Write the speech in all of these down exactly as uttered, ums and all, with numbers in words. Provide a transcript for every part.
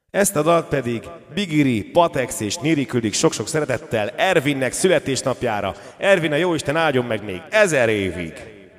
Ezt a dalt pedig Bigiri, Patex és Niri küldik sok-sok szeretettel Ervinnek születésnapjára. Ervin, a jóisten áldjon meg még ezer évig!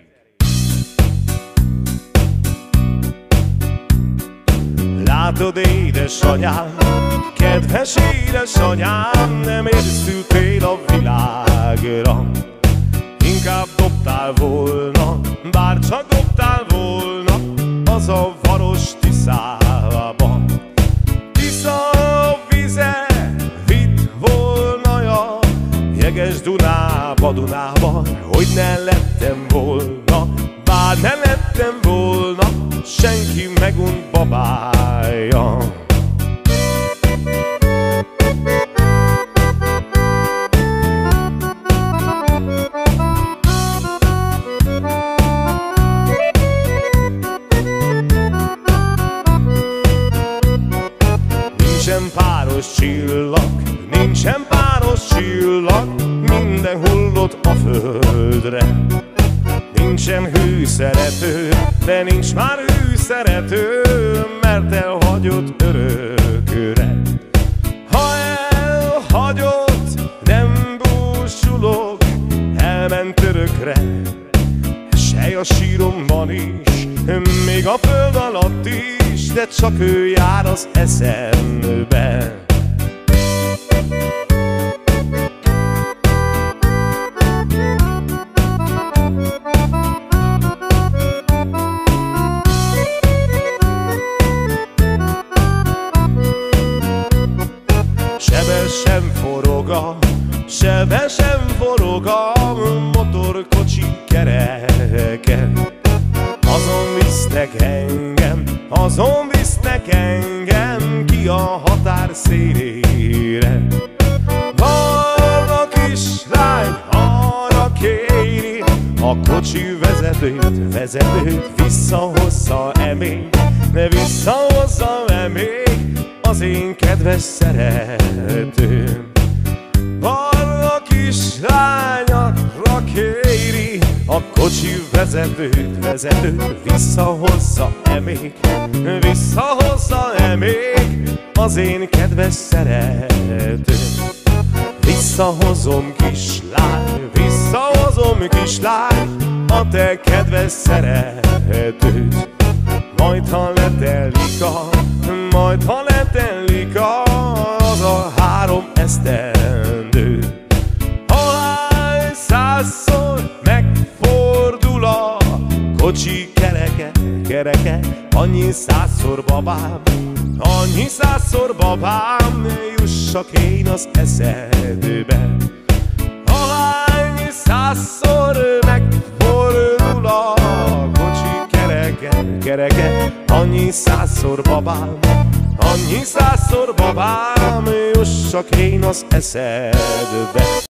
Látod, édesanyám, kedves édesanyám, nem érszültél a világra. Inkább dobtál volna, bár csak dobtál volna az a varos Tiszába. Tisza vize vitt volna a jeges Dunába, Dunába, hogy ne lettem volna, bár ne lettem volna senki megunt babája. Nincsen páros csillag, nincsen páros csillag, minden hullott a földre. Nincsen hűszerető, de nincs már hűszerető, mert elhagyott örökre. Ha elhagyott, nem búsulok, elment örökre. Sej a síromban is, még a föld alatt is, de csak ő jár az eszembe. Sebesen forog a, sebesen forog a motorkocsi kereke. Azon visznek engem, azon visznek engem ki a határ szélére. Barna kislány arra kéri a kocsi vezetőt, vezetőt visszahozza-e még, ne visszahozza-e még az én kedves szeretőm. Barna kislányra kéri a kocsi vezetőt, vezetőt visszahozza-e még, visszahozza-e még az én kedves szeretőm. Visszahozom, kislány, visszahozom, kislány, a te kedves szeretőt. Majd ha letelik a, majd ha letelik az a három esztendő. Ahány százszor megfordul a kocsi kereke, kereke, annyi százszor babám, annyi százszor babám, jussak én az eszedbe. Ahány százszor megfordul a kocsi kereke, kereke, annyi százszor babám, annyi százszor babám, jussak én az eszedbe.